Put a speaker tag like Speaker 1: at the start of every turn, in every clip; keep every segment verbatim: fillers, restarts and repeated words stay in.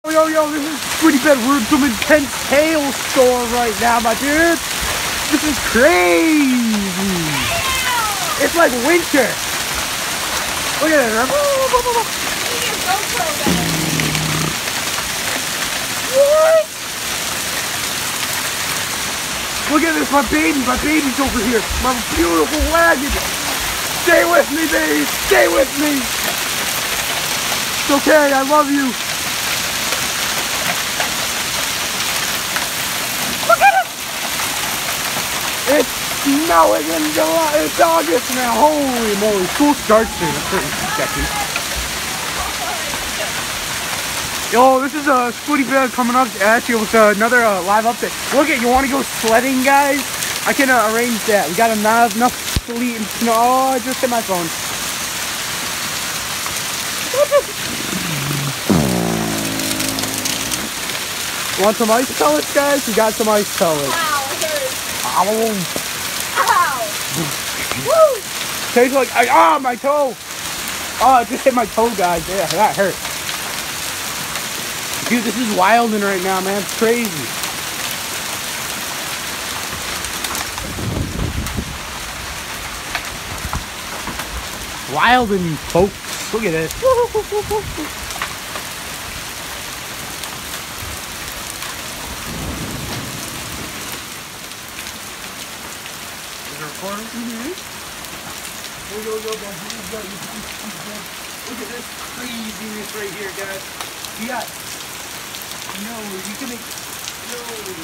Speaker 1: Yo, yo, this is Squidyben. We're in some intense hailstorm right now, my dude. This is crazy. It's like winter. Look at it. What? Look at this, my baby. My baby's over here. My beautiful wagon. Stay with me, baby. Stay with me. It's okay. I love you. It's snowing in July. It's August now. Holy moly. School starts soon. That's pretty sketchy. Yo, this is a uh, Squidyben coming up at you with uh, another uh, live update. Look at, you want to go sledding, guys? I can uh, arrange that. We got enough, enough sleet and snow. Oh, I just hit my phone. Want some ice pellets, guys? We got some ice pellets.
Speaker 2: Wow, it hurts.
Speaker 1: Ow.
Speaker 2: Ow.
Speaker 1: Woo. Tastes like, I, ah, my toe. Oh, I just hit my toe, guys. Yeah, that hurt. Dude, this is wilding right now, man. It's crazy. Wilding, folks. Look at this. Mm-hmm. Yo, yo, yo, guys, look at this craziness right here, guys. You got, no, you can make, no,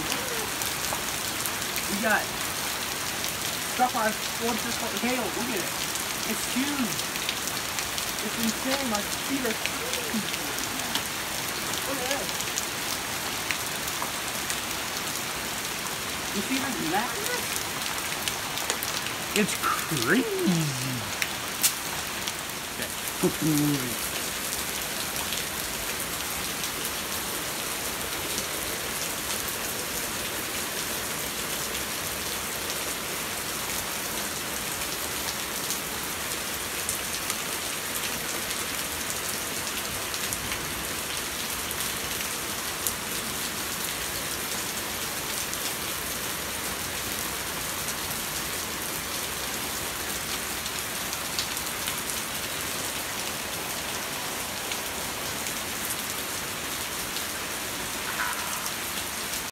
Speaker 1: we got stuff on what's this called? Hail, look at it. It's huge. It's insane. My feet are huge. Look at this. You see this madness? It's crazy. Okay.